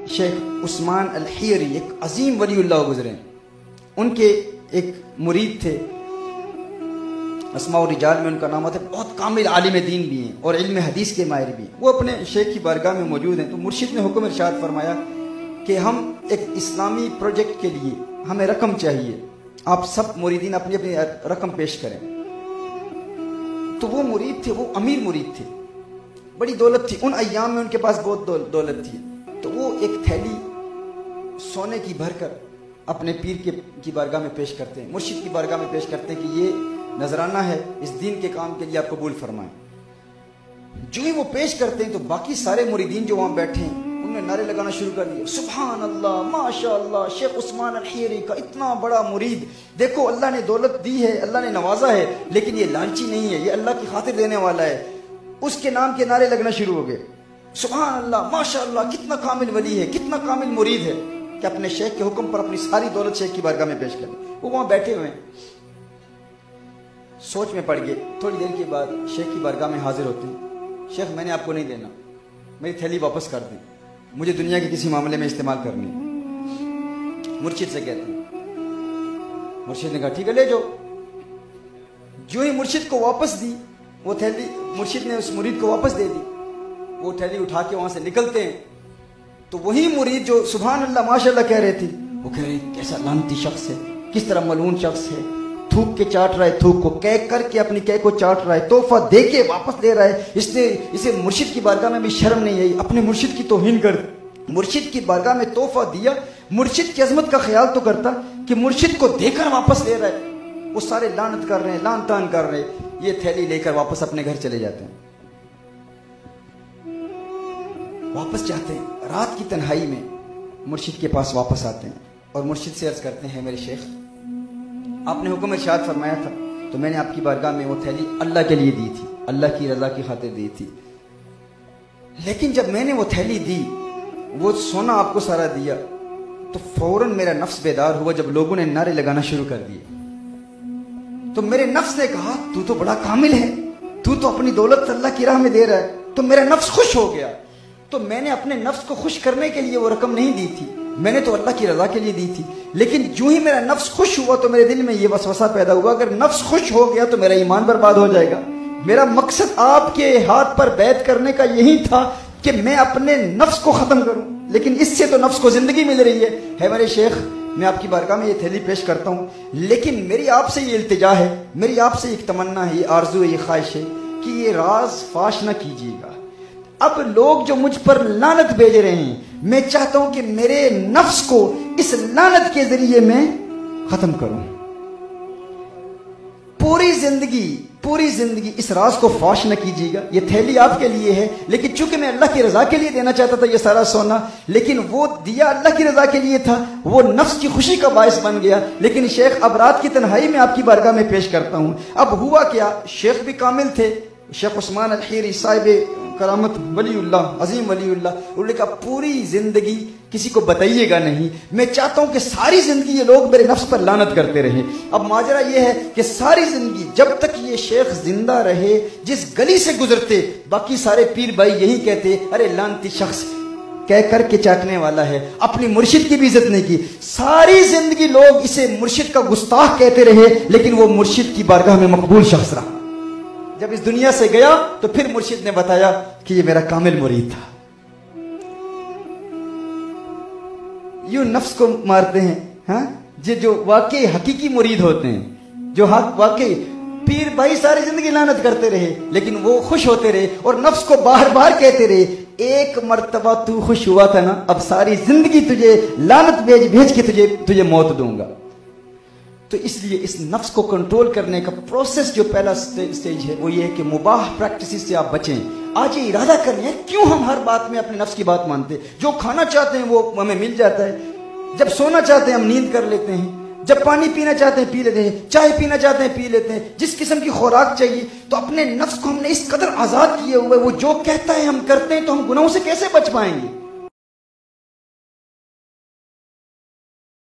شیخ عثمان الحیری ایک عظیم ولی اللہ گزرے ہیں. ان کے ایک مرید تھے، اسماء الرجال میں ان کا نام آتا ہے، بہت کامل عالم دین بھی ہیں اور علم حدیث کے ماہر بھی ہیں. وہ اپنے شیخ کی بارگاہ میں موجود ہیں تو مرشد نے حکم ارشاد فرمایا کہ ہم ایک اسلامی پروجیکٹ کے لیے ہمیں رقم چاہیے، آپ سب مریدین اپنی اپنی رقم پیش کریں. تو وہ مرید تھے، وہ امیر مرید تھے، بڑی دولت تھی، ان ایام میں ان کے پاس بہت دولت تھی. تو وہ ایک تھیلی سونے کی بھر کر اپنے پیر کی بارگاہ میں پیش کرتے ہیں، مرشد کی بارگاہ میں پیش کرتے ہیں کہ یہ نذرانہ ہے، اس دین کے کام کے لیے آپ قبول فرمائیں. جو ہی وہ پیش کرتے ہیں تو باقی سارے مریدین جو وہاں بیٹھے ہیں انہوں نے نعرے لگانا شروع کر دیا، سبحان اللہ، ماشاء اللہ، شیخ عثمان الحیری کا اتنا بڑا مرید، دیکھو اللہ نے دولت دی ہے، اللہ نے نوازا ہے، لیکن یہ لالچی نہیں ہے، یہ اللہ کی خاطر دینے والا ہے. اس کے نام کے نعرے لگنا شروع ہو گئے، سبحان اللہ، ماشاء اللہ، کتنا کامل ولی ہے، کتنا کامل مرید ہے کہ اپنے شیخ کے حکم پر اپنی ساری دولت شیخ کی بارگاہ میں پیش کریں. وہ وہاں بیٹھے ہوئے ہیں، سوچ میں پڑ گئے. تھوڑی دیر کے بعد شیخ کی بارگاہ میں حاضر ہوتے ہیں، شیخ میں نے آپ کو نہیں دینا، میری تھیلی واپس کر دیں، مجھے دنیا کے کسی معاملے میں استعمال کرنی. مرشد سے کہتے ہیں، مرشد نے کہا ٹھیک ہے لے جاؤ. جو ہی مرشد کو واپس دی وہ تھیلی، مرشد نے اس مرید کو واپس دے دی. وہ تھیلی اٹھا کے وہاں سے نکلتے ہیں تو وہی مرید جو سبحان اللہ ماشاء اللہ کہہ رہے تھے وہ کہہ رہے کیسا لعنتی شخص ہے، کس طرح ملعون شخص ہے، تھوک کے چاٹ رہا ہے، تھوک کو کہہ کر کے اپنی کہہ کو چاٹ رہا ہے، تحفہ دے کے واپس لے رہا ہے. اسے مرشد کی بارگاہ میں بھی شرم نہیں آئی، اپنے مرشد کی توہین کر، مرشد کی بارگاہ میں تحفہ دیا، مرشد کی عظمت کا خیال تو کرتا کہ مرشد کو دے کر واپس لے رہا ہے. وہ سارے لعنت کر رہے ہیں، لعن طعن کر رہے ہیں. یہ تھیلی لے کر واپس اپنے گھر چلے جاتے ہیں. واپس جاتے ہیں، رات کی تنہائی میں مرشد کے پاس واپس آتے ہیں اور مرشد سے عرض کرتے ہیں میرے شیخ آپ نے حکم ارشاد فرمایا تھا تو میں نے آپ کی بارگاہ میں وہ تھیلی اللہ کے لیے دی تھی، اللہ کی رضا کی خاطر دی تھی، لیکن جب میں نے وہ تھیلی دی، وہ سونا آپ کو سارا دیا تو فوراً میرا نفس بیدار ہوا. جب لوگوں نے نعرے لگانا شروع کر دیے تو میرے نفس نے کہا تو تو بڑا کامل ہے، تو تو اپنی دولت اللہ کی راہ میں دے رہا ہے. تو میرا نفس خوش ہو گیا. تو میں نے اپنے نفس کو خوش کرنے کے لیے وہ رقم نہیں دی تھی، میں نے تو اللہ کی رضا کے لیے دی تھی. لیکن جو ہی میرا نفس خوش ہوا تو میرے دل میں یہ وسوسہ پیدا ہوا اگر نفس خوش ہو گیا تو میرا ایمان برباد ہو جائے گا. میرا مقصد آپ کے ہاتھ پر بیعت کرنے کا یہی تھا کہ میں اپنے نفس کو ختم کروں، لیکن اس سے تو نفس کو زندگی مل رہی ہے. میرے شیخ میں آپ کی بارگاہ میں یہ تھیلی پیش کرتا ہوں، لیکن میری آپ سے یہ التجا ہے، میری آپ سے ایک تمنا ہے، یہ آرزو ہے، یہ خواہش ہے کہ یہ راز فاش نہ کیجیے گا. اب لوگ جو مجھ پر لعنت بھیج رہے ہیں، میں چاہتا ہوں کہ میرے نفس کو اس لعنت کے ذریعے میں ختم کروں. پوری زندگی اس راز کو فاش نہ کیجیے گا. یہ تھیلی آپ کے لیے ہے، لیکن چونکہ میں اللہ کی رضا کے لیے دینا چاہتا تھا یہ سارا سونا، لیکن وہ دیا اللہ کی رضا کے لیے تھا، وہ نفس کی خوشی کا باعث بن گیا. لیکن شیخ اب رات کی تنہائی میں آپ کی بارگاہ میں پیش کرتا ہوں. اب ہوا کیا، شیخ بھی کامل تھے، شیخ عثمان الحیری صاحب کرامت ولی اللہ، عظیم ولی اللہ. انہوں نے کہا پوری زندگی کسی کو بتائیے گا نہیں، میں چاہتا ہوں کہ ساری زندگی یہ لوگ میرے نفس پر لعنت کرتے رہے. اب ماجرا یہ ہے کہ ساری زندگی جب تک یہ شیخ زندہ رہے، جس گلی سے گزرتے باقی سارے پیر بھائی یہی کہتے ارے لعنتی شخص کہہ کر کے چاٹنے والا ہے، اپنی مرشد کی بھی عزت نہیں کی. ساری زندگی لوگ اسے مرشد کا گستاخ کہتے رہے، لیکن وہ مرشد کی بارگاہ میں مقبول شخص رہا. جب اس دنیا سے گیا تو پھر مرشد نے بتایا کہ یہ میرا کامل مرید تھا. یوں نفس کو مارتے ہیں ہاں جو واقعی حقیقی مرید ہوتے ہیں، جو واقعی پیر بھائی ساری زندگی لعنت کرتے رہے لیکن وہ خوش ہوتے رہے اور نفس کو بار بار کہتے رہے ایک مرتبہ تو خوش ہوا تھا نا، اب ساری زندگی تجھے لعنت بھیج کے تجھے موت دوں گا. تو اس لیے اس نفس کو کنٹرول کرنے کا پروسیس جو پہلا سٹیج ہے وہ یہ ہے کہ مباح پریکٹسز سے آپ بچیں. آج یہ ارادہ کر لیں کیوں ہم ہر بات میں اپنے نفس کی بات مانتے ہیں. جو کھانا چاہتے ہیں وہ ہمیں مل جاتا ہے، جب سونا چاہتے ہیں ہم نیند کر لیتے ہیں، جب پانی پینا چاہتے ہیں پی لیتے ہیں، چائے پینا چاہتے ہیں پی لیتے ہیں، جس قسم کی خوراک چاہیے. تو اپنے نفس کو ہم نے اس قدر آزاد کیے ہوئے، وہ جو کہتا ہے ہم کرتے ہیں، تو ہم گناہوں سے کیسے بچ پائیں گے؟